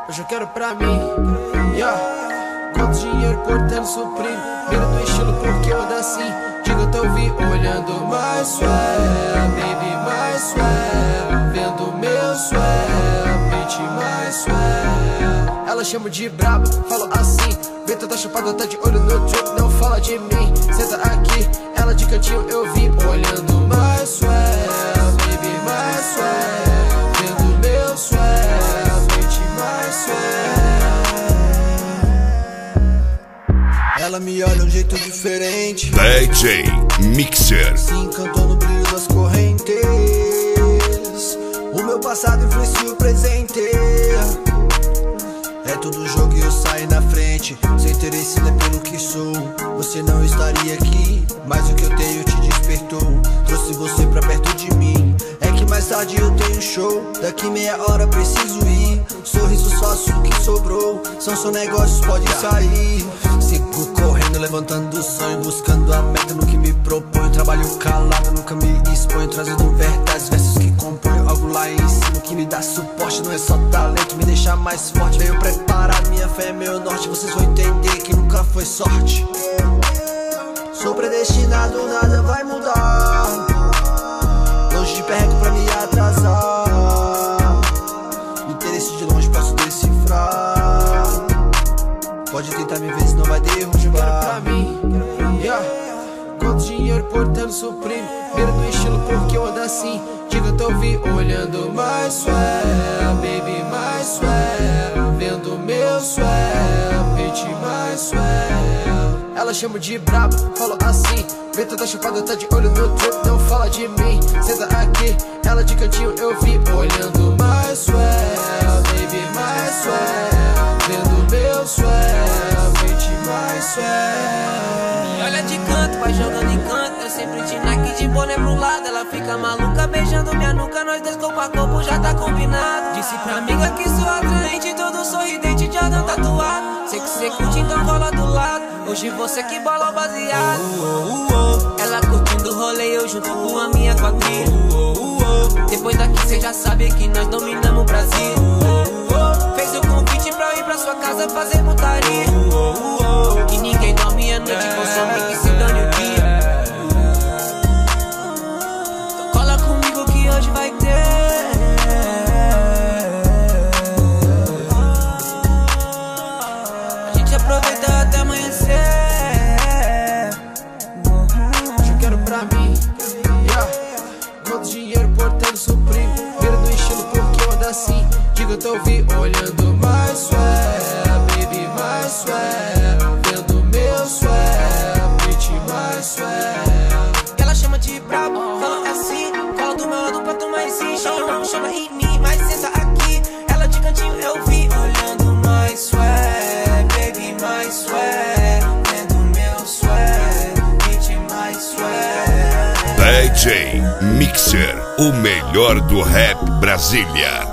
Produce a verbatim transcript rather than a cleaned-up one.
Hoje eu quero pra mim, yeah. Quanto dinheiro portando suprime. Mira do estilo porque eu ando assim. Diga eu tô vi olhando mais swag, baby mais swag. Vendo meu swag, pente mais swag. Ela chama de braba, falo assim. Vê toda chapada, tá de olho no trip, não fala de mim. Senta aqui, ela de cantinho eu vi olhando mais swag, baby mais swag. Vendo meu swag, pente mais swag. Ela me olha de um jeito diferente. D J Mixer. Se encantou no brilho das correntes. O meu passado influencia o presente. É tudo jogo e eu saio na frente. Seu interesse não é pelo que sou. Você não estaria aqui, mas o que eu tenho te despertou. Trouxe você pra perto de mim. É que mais tarde eu tenho show. Daqui meia hora preciso ir. Sorriso sócio que sobrou. São só negócios, pode sair. Sigo correndo, levantando o sonho, buscando a meta no que me proponho. Trabalho calado, nunca me exponho, trazendo verdades, versos que componho. Algo lá em cima que me dá suporte. Não é só talento, me deixa mais forte. Venho preparado, minha fé é meu norte. Vocês vão entender que nunca foi sorte. Sou predestinado, nada vai mudar. Longe de perto pra me atrasar. Interesse de longe posso decifrar. Pode tentar me ver, senão vai derrubar. Quero pra mim, yeah. Quanto dinheiro portando suprime. Mira do estilo porque eu ando assim. Diga eu tô vi olhando mais swag, baby mais swag. Vendo meu swag, pente mais swag. Ela chama de braba, falo assim. Vê toda chapada, tá de olho no trip, não fala de mim. Senta aqui, ela de cantinho eu vi olhando mais swag, baby mais swag. Vendo meu swag, pente mais swag. Me olha de canto, vai jogando em canto. Eu sempre de Nike de boné pro lado. Ela fica maluca beijando minha nuca. Nós dois corpo a corpo já tá combinado. Disse pra amiga que sou atraente, todo sorridente, já não tatuado. Sei que cê curte, então cola do lado. Hoje você que bola baseado. uh, uh, uh. Ela curtindo o rolê, eu junto com a minha quadrilha. uh, uh, uh. Depois daqui cê já sabe que nós dominamos o Brasil. uh, uh, uh. Fez o convite pra eu ir pra sua casa fazer putaria. uh, uh, uh. Que ninguém dorme a noite, consome que se dane o dia. Então cola comigo que hoje vai ter. Aproveita até amanhecer. Hoje eu quero pra mim, yeah. Quanto dinheiro portando suprime. Mira do estilo porque eu ando assim. Diga eu tô vi olhando mais swag, baby mais swag. Vendo meu swag, pente mais swag. Ela chama de brabo, fala assim. Cola do meu lado pra tomar esse. Chama, não chama em mim, mas senta aqui. Ela de cantinho eu vi olhando mais swag, baby mais swag. Vendo meu swag, pente mais swag. D J Mixer, o melhor do rap Brasília.